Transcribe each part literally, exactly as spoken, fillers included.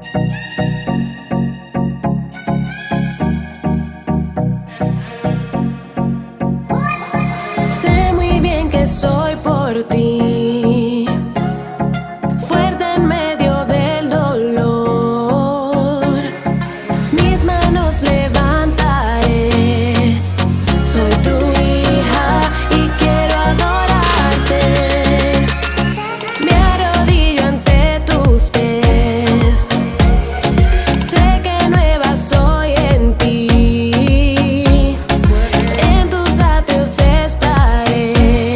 Sé muy bien que soy por ti, fuerte en medio del dolor. Mis manos levantaré, soy tu hija y quiero adorarte. Me arrodillo ante tus pies, sé que nueva soy en ti. En tus atrios estaré,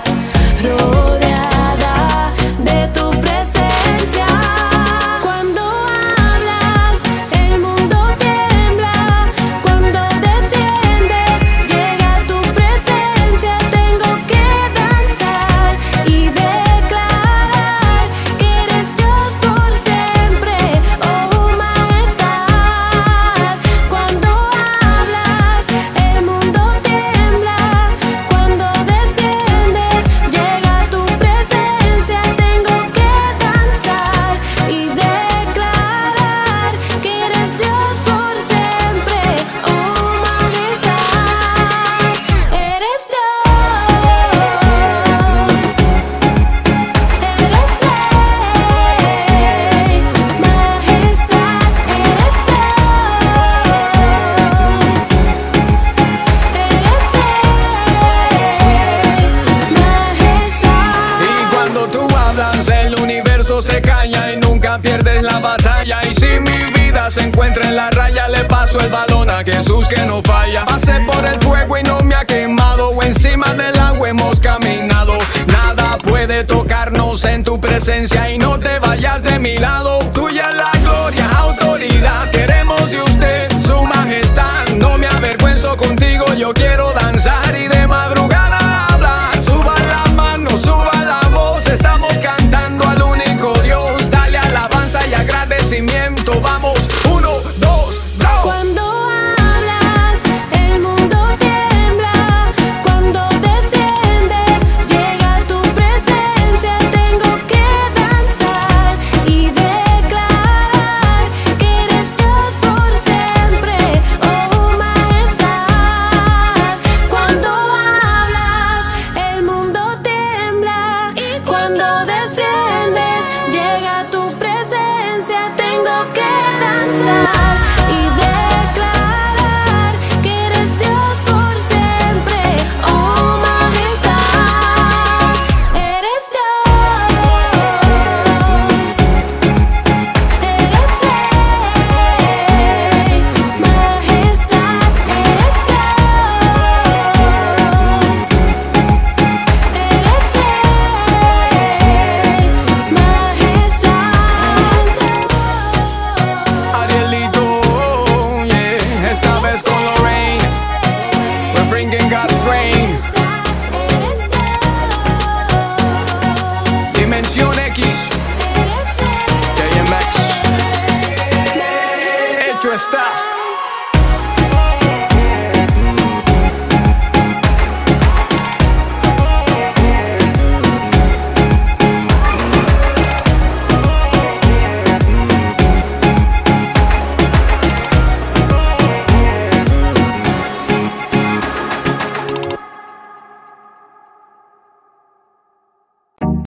rodeada de tu presencia. Cuando hablas, el mundo tiembla. Cuando desciendes, llega tu presencia. Tengo que danzar y declarar que eres Dios por siempre, oh majestad. Cuando hablas, el mundo tiembla. Cuando desciendes, llega tu presencia. Tengo que danzar y declarar que eres Dios por siempre, oh majestad. Eres Dios, eres Rey, majestad. Eres Dios, eres Rey, majestad. Y cuando tú hablas, el universo se calla y nunca pierdes la batalla. Y si mi vida se encuentra en la raya, le paso el balón a Jesús que no falla. Pasé por el fuego y no me ha quemado, o encima del agua hemos caminado. Nada puede tocarnos en tu presencia y no te vayas de mi lado. Tuya es la gloria, autoridad, queremos de usted, su majestad. No me avergüenzo contigo, yo quiero danzar y de madrugada hablar. Suba la mano, suba la voz, estamos cantando al único Dios. Dale alabanza y agradecimiento, vamos, uno, dos, dos. Cuando hablas, el mundo tiembla. Cuando desciendes, llega tu presencia. Tengo que danzar y declarar que eres Dios por siempre, oh majestad. Cuando hablas, el mundo tiembla. Y cuando desciendes, llega tu presencia. Tengo que danzar y declarar que eres Dios por siempre, oh majestad. Eres Dios, eres Rey, majestad. Eres Dios, eres Rey, majestad. Arielito, yeah, esta vez con Lorraine, we're bringing God's reign. Dimensión X, J M X, hecho está.